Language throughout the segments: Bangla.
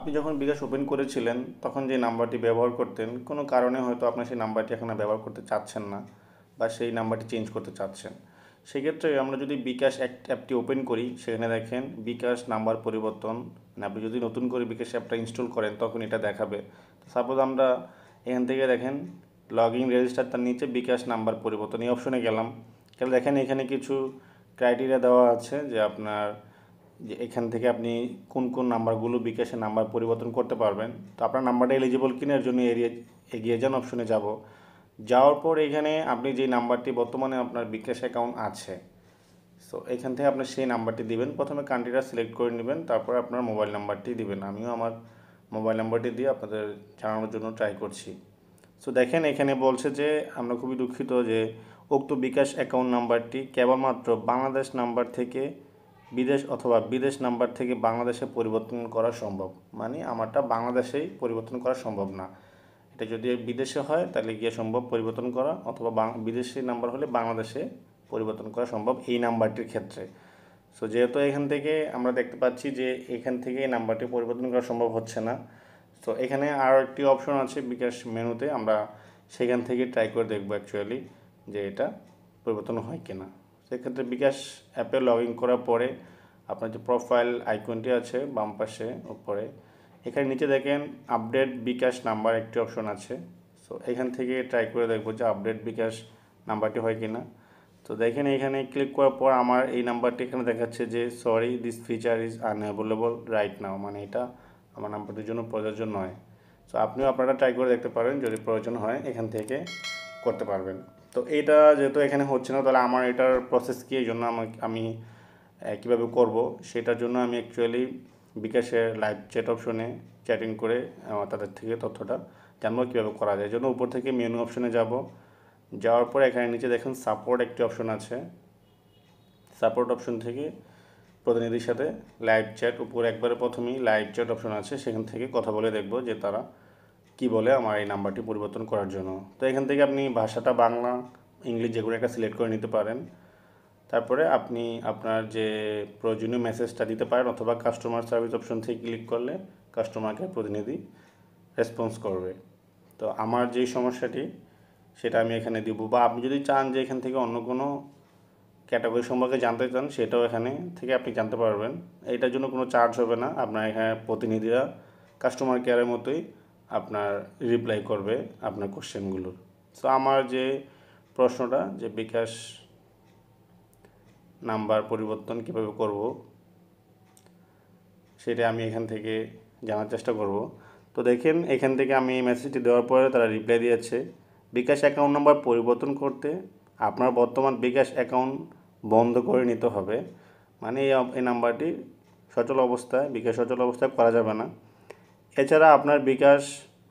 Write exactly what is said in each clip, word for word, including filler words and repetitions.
আপনি যখন বিকাশ ওপেন করেছিলেন তখন যে নাম্বারটি ব্যবহার করতেন কোনো কারণে হয়তো আপনি সেই নাম্বারটি এখন আর ব্যবহার করতে চাচ্ছেন না বা সেই নাম্বারটি চেঞ্জ করতে চাচ্ছেন, সেক্ষেত্রে আমরা যদি বিকাশ অ্যাপটি ওপেন করি সেখানে দেখেন বিকাশ নাম্বার পরিবর্তন, মানে আপনি যদি নতুন করে বিকাশ অ্যাপটা ইনস্টল করেন তখন এটা দেখাবে। সাপোজ আমরা এখান থেকে দেখেন লগ ইন রেজিস্টার, তার নিচে বিকাশ নাম্বার পরিবর্তন এই অপশনে গেলাম, তাহলে দেখেন এখানে কিছু ক্রাইটেরিয়া দেওয়া আছে যে আপনার যে এখান থেকে আপনি কোন কোন নাম্বারগুলো বিকাশের নাম্বার পরিবর্তন করতে পারবেন। তো আপনার নাম্বারটা এলিজিবল কিনার জন্য এরিয়া এগিয়ে যান অপশনে যাব। যাওয়ার পর এখানে আপনি যে নাম্বারটি বর্তমানে আপনার বিকাশ অ্যাকাউন্ট আছে, সো এখান থেকে আপনি সেই নাম্বারটি দিবেন। প্রথমে কান্ট্রিটা সিলেক্ট করে নেবেন, তারপর আপনার মোবাইল নাম্বারটি দিবেন। আমিও আমার মোবাইল নাম্বারটি দিয়ে আপনাদের জানানোর জন্য ট্রাই করছি। সো দেখেন এখানে বলছে যে আমরা খুবই দুঃখিত যে উক্ত বিকাশ অ্যাকাউন্ট নাম্বারটি কেবলমাত্র বাংলাদেশ নাম্বার থেকে বিদেশ অথবা বিদেশ নাম্বার থেকে বাংলাদেশে পরিবর্তন করা সম্ভব, মানে আমারটা বাংলাদেশেই পরিবর্তন করা সম্ভব না। এটা যদি বিদেশে হয় তাহলে গিয়ে সম্ভব পরিবর্তন করা, অথবা বিদেশি নাম্বার হলে বাংলাদেশে পরিবর্তন করা সম্ভব এই নাম্বারটির ক্ষেত্রে। সো যেহেতু এখান থেকে আমরা দেখতে পাচ্ছি যে এখান থেকে এই নাম্বারটি পরিবর্তন করা সম্ভব হচ্ছে না, তো এখানে আরও একটি অপশন আছে বিকাশ মেনুতে, আমরা সেখান থেকে ট্রাই করে দেখব অ্যাকচুয়ালি যে এটা পরিবর্তন হয় কিনা। সেক্ষেত্রে বিকাশ অ্যাপে লগ ইন করার পরে আপনার যে প্রোফাইল আইকনটি আছে বাম পাশে উপরে, এখানে নিচে দেখেন আপডেট বিকাশ নাম্বার একটি অপশন আছে। সো এখান থেকে ট্রাই করে দেখবো যে আপডেট বিকাশ নাম্বারটি হয় কিনা। তো দেখেন এখানে ক্লিক করার পর আমার এই নাম্বারটি এখানে দেখাচ্ছে যে sorry this feature is unavailable right now, মানে এটা আমার নাম্বারটির জন্য প্রযোজ্য নয়। সো আপনিও আপনারা ট্রাই করে দেখতে পারেন, যদি প্রয়োজন হয় এখান থেকে করতে পারবেন। তো এটা যেহেতু এখানে হচ্ছে না, তাহলে আমার এটার প্রসেস কী, এই জন্য আমাকে আমি কীভাবে করব সেটার জন্য আমি অ্যাকচুয়ালি বিকাশের লাইভ চ্যাট অপশনে চ্যাটিং করে তাদের থেকে তথ্যটা জানবো কীভাবে করা যায়। এই জন্য উপর থেকে মেনু অপশনে যাব, যাওয়ার পর এখানে নিচে দেখেন সাপোর্ট একটি অপশন আছে। সাপোর্ট অপশন থেকে প্রতিনিধির সাথে লাইভ চ্যাট, উপরে একবারে প্রথমেই লাইভ চ্যাট অপশন আছে, সেখান থেকে কথা বলে দেখব যে তারা কি বলে আমার এই নাম্বারটি পরিবর্তন করার জন্য। তো এখান থেকে আপনি ভাষাটা বাংলা ইংলিশ যে কোনো একটা সিলেক্ট করে নিতে পারেন। তারপরে আপনি আপনার যে প্রয়োজনীয় মেসেজটা দিতে পারেন, অথবা কাস্টমার সার্ভিস অপশন থেকে ক্লিক করলে কাস্টমার কেয়ার প্রতিনিধি রেসপন্স করবে। তো আমার যেই সমস্যাটি সেটা আমি এখানে দিব, বা আপনি যদি চান যে এখান থেকে অন্য কোনো ক্যাটাগরি সম্পর্কে জানতে চান সেটাও এখানে থেকে আপনি জানতে পারবেন। এটার জন্য কোনো চার্জ হবে না, আপনার এখানে প্রতিনিধিরা কাস্টমার কেয়ারের মতোই আপনার রিপ্লাই করবে আপনার কোশ্চেনগুলোর। সো আমার যে প্রশ্নটা যে বিকাশ নাম্বার পরিবর্তন কীভাবে করব সেটা আমি এখান থেকে জানার চেষ্টা করব। তো দেখেন এখান থেকে আমি এই মেসেজটি দেওয়ার পরে তারা রিপ্লাই দিয়েছে, বিকাশ অ্যাকাউন্ট নাম্বার পরিবর্তন করতে আপনার বর্তমান বিকাশ অ্যাকাউন্ট বন্ধ করে নিতে হবে, মানে এই নাম্বারটি সচল অবস্থায় বিকাশ সচল অবস্থায় করা যাবে না। এছাড়া আপনার বিকাশ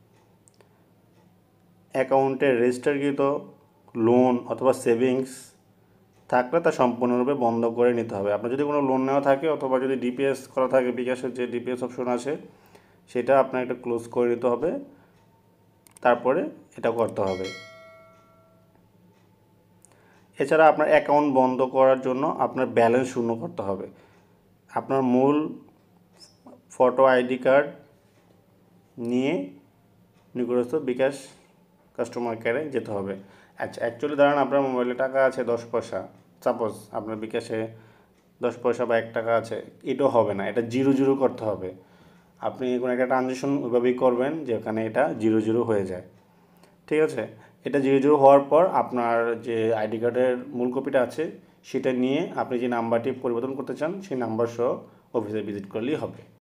অ্যাকাউন্টে রেজিস্টারকৃত লোন অথবা সেভিংস থাকলে তা সম্পূর্ণরূপে বন্ধ করে নিতে হবে। আপনার যদি কোনো লোন নেওয়া থাকে অথবা যদি ডিপিএস করা থাকে, বিকাশের যে ডিপিএস অপশন আছে সেটা আপনার একটা ক্লোজ করে নিতে হবে, তারপরে এটা করতে হবে। এছাড়া আপনার অ্যাকাউন্ট বন্ধ করার জন্য আপনার ব্যালেন্স শূন্য করতে হবে। আপনার মূল ফটো আইডি কার্ড নিয়ে নিকটস্থ বিকাশ কাস্টমার কেয়ারে যেতে হবে। আচ্ছা অ্যাকচুয়ালি ধরেন আপনার মোবাইলে টাকা আছে দশ পয়সা, সাপোজ আপনার বিকাশে দশ পয়সা বা এক টাকা আছে, এটাও হবে না, এটা জিরো জিরো করতে হবে। আপনি কোনো একটা ট্রানজ্যাকশন ওইভাবেই করবেন যেখানে এটা জিরো জিরো হয়ে যায়, ঠিক আছে। এটা জিরো জিরো হওয়ার পর আপনার যে আইডি কার্ডের মূল কপিটা আছে সেটা নিয়ে আপনি যে নাম্বারটি পরিবর্তন করতে চান সেই নাম্বার সহ অফিসে ভিজিট করলেই হবে।